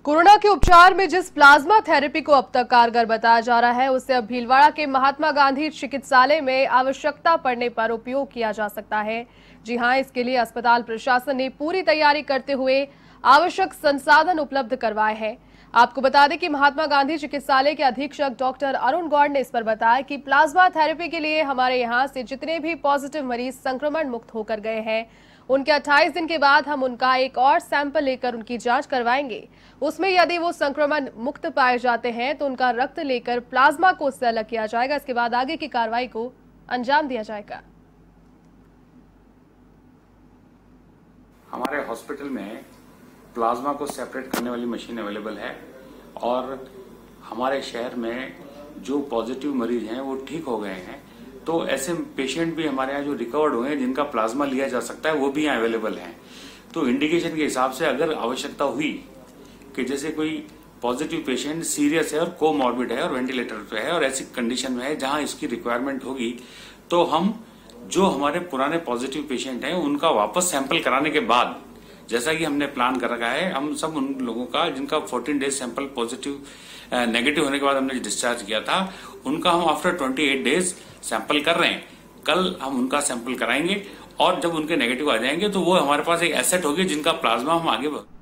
Corona के उपचार में जिस प्लाज्मा थेरेपी को अब तक कारगर बताया जा रहा है, उससे अब भीलवाड़ा के महात्मा गांधी चिकित्सालय में आवश्यकता पड़ने पर उपयोग किया जा सकता है। जी हां, इसके लिए अस्पताल प्रशासन ने पूरी तैयारी करते हुए आवश्यक संसाधन उपलब्ध करवाए हैं। आपको बता दें कि महात्मा गांधी चिकित्सालय के अधीक्षक डॉक्टर अरुण गौड़ ने इस पर बताया कि प्लाज्मा थेरेपी के लिए हमारे यहां से जितने भी पॉजिटिव मरीज संक्रमण मुक्त होकर गए हैं, उनके 28 दिन के बाद हम उनका एक और सैंपल लेकर उनकी जांच करवाएंगे। उसमें यदि वो संक्रमण मुक्त पाए जाते हैं तो उनका रक्त लेकर प्लाज्मा को उससे अलग किया जाएगा। इसके बाद आगे की कार्रवाई को अंजाम दिया जाएगा। हमारे हॉस्पिटल में प्लाज्मा को सेपरेट करने वाली मशीन अवेलेबल है और हमारे शहर में जो पॉजिटिव मरीज हैं वो ठीक हो गए हैं, तो ऐसे पेशेंट भी हमारे यहाँ जो रिकवर्ड हुए हैं जिनका प्लाज्मा लिया जा सकता है वो भी यहाँ अवेलेबल हैं। तो इंडिकेशन के हिसाब से अगर आवश्यकता हुई कि जैसे कोई पॉजिटिव पेशेंट सीरियस है और कोमॉर्बिड है और वेंटिलेटर पे है और ऐसी कंडीशन में है जहां इसकी रिक्वायरमेंट होगी, तो हम जो हमारे पुराने पॉजिटिव पेशेंट हैं उनका वापस सैंपल कराने के बाद, जैसा कि हमने प्लान कर रखा है, हम सब उन लोगों का जिनका 14 डेज सैंपल पॉजिटिव नेगेटिव होने के बाद हमने डिस्चार्ज किया था, उनका हम आफ्टर 28 डेज सैंपल कर रहे हैं। कल हम उनका सैंपल कराएंगे और जब उनके नेगेटिव आ जाएंगे तो वो हमारे पास एक एसेट होगी जिनका प्लाज्मा हम आगे